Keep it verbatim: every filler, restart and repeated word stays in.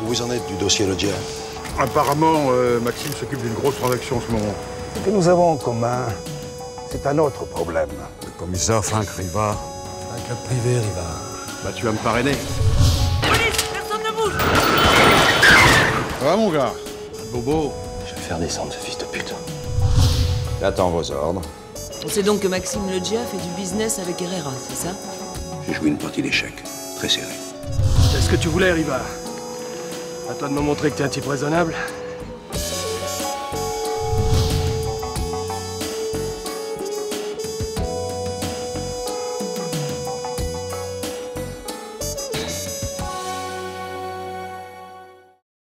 Où vous en êtes du dossier Loggia? Apparemment, euh, Maxime s'occupe d'une grosse transaction en ce moment. Ce que nous avons en commun, c'est un autre problème. Le commissaire Frank Riva. C'est un club privé, Riva. Bah, tu vas me parrainer. Police, personne ne bouge. Ça va, mon gars? Bobo. Je vais faire descendre ce fils de pute. J'attends vos ordres. On sait donc que Maxime Loggia fait du business avec Herrera, c'est ça? J'ai joué une partie d'échecs, très serrée. C'est ce que tu voulais, Riva. À toi de me montrer que t'es un type raisonnable.